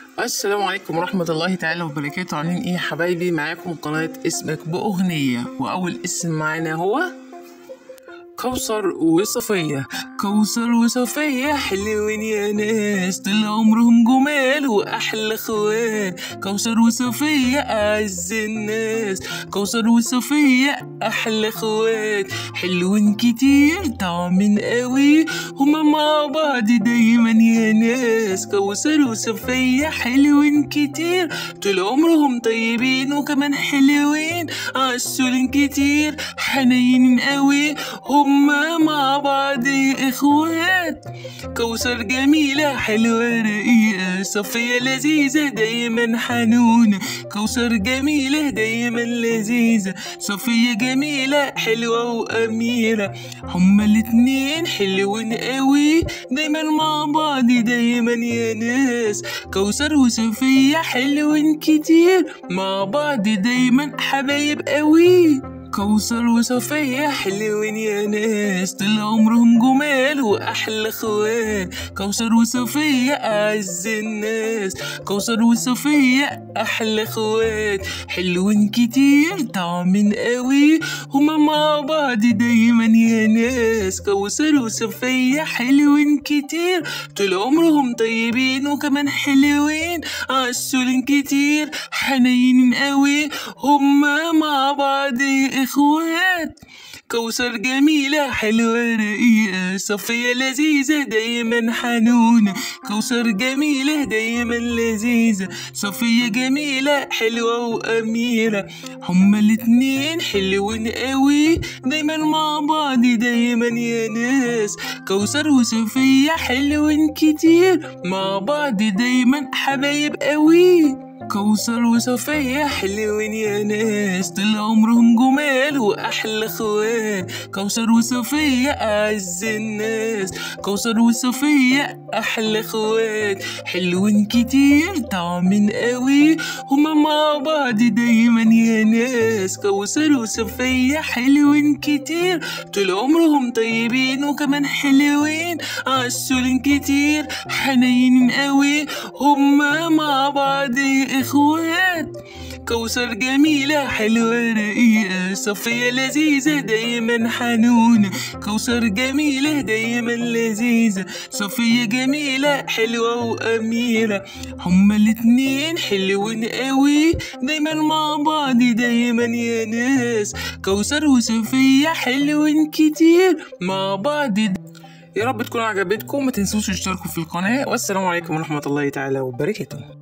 السلام عليكم ورحمة الله تعالى وبركاته. عاملين ايه يا حبايبي؟ معاكم قناة اسمك بأغنية، وأول اسم معانا هو كوثر وصفية. كوثر وصفية حلوين يا ناس، طول عمرهم جمال وأحلى خوان. كوثر وصفية أعز الناس، كوثر وصفية أحلى خوان. حلوين كتير طعمين قوي، هما مع بعض دايما يا ناس. كوثر وصفية حلوين كتير، طول عمرهم طيبين وكمان حلوين. عسولين كتير حنينين قوي، هما مع بعض اخوات. كوثر جميلة حلوة رقيقة، صفية لذيذة دايما حنونة. كوثر جميلة دايما لذيذة، صفية جميلة حلوة وأميرة. هما الاتنين حلوين قوي، دايما مع بعض دايما يا ناس. كوثر وصفية حلوين كتير، مع بعض دايما حبايب قوي. كوثر وصفية حلوين يا ناس، طول عمرهم جمال وأحلى خوان. كوثر وصفية أعز الناس، كوثر وصفية أحلى خوات. حلوين كتير طعمين قوي، هما مع بعض دايما يا ناس. كوثر وصفية حلوين كتير، طول عمرهم طيبين وكمان حلوين. عسولين كتير حنينين قوي، هما مع بعض اخوات. كوثر جميلة حلوة رقيقة، صفية لذيذة دايما حنونة. كوثر جميلة دايما لذيذة، صفية جميلة حلوة وأميرة. هما الاتنين حلوين قوي، دايما مع بعض دايما يا ناس. كوثر وصفية حلوين كتير، مع بعض دايما حبايب قوي. كوثر وصفية حلوين يا ناس، طول عمرهم جمال وأحلى خوان. كوثر وصفية أعز الناس، كوثر وصفية أحلى خوات. حلوين كتير طعمين قوي، هما مع بعض دايما يا ناس. كوثر وصفية حلوين كتير، طول عمرهم طيبين وكمان حلوين. عسولين كتير حنينين قوي، هما مع بعض اخوات. كوثر جميلة حلوة رقيقة، صفية لذيذة دايما حنونة. كوثر جميلة دايما لذيذة، صفية جميلة حلوة وأميرة. هما الاتنين حلوين قوي، دايما مع بعض دايما يا ناس. كوثر وصفية حلوين كتير، مع بعض. يا رب تكون عجبتكم، ما تنسوش تشتركوا في القناة، والسلام عليكم ورحمة الله تعالى وبركاته.